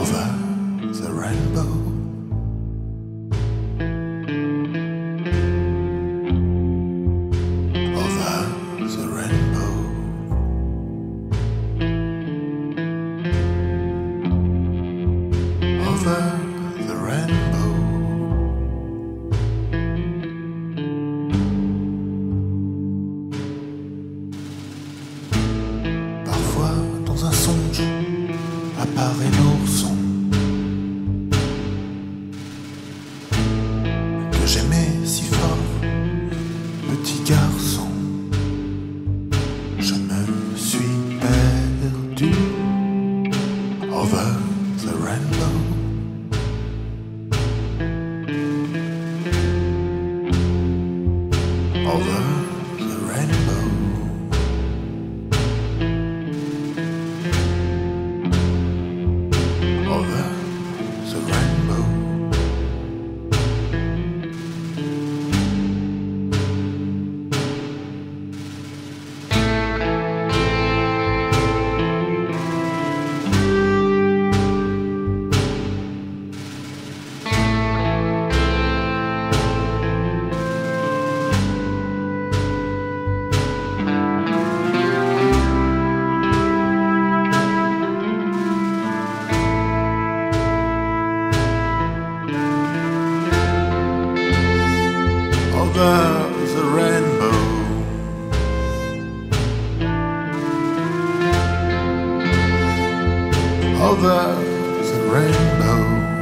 over the rainbow. Over the rainbow. Over the rainbow. Parfois, dans un songe, apparaît l'ourson que j'aimais si fort, petit garçon. Je me suis perdu over the rainbow. Over the rainbow. Over the rainbow. Over the rainbow. Over the rainbow.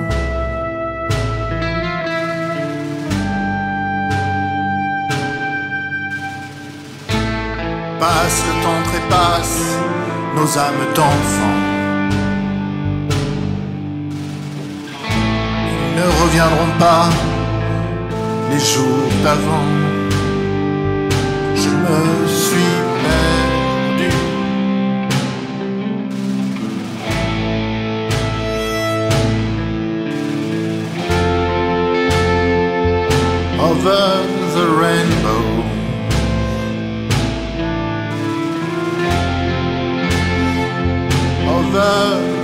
Passe le temps, trépasse nos âmes d'enfants. Ils ne reviendront pas les jours d'avant. Je me suis perdu. Over the rainbow. Over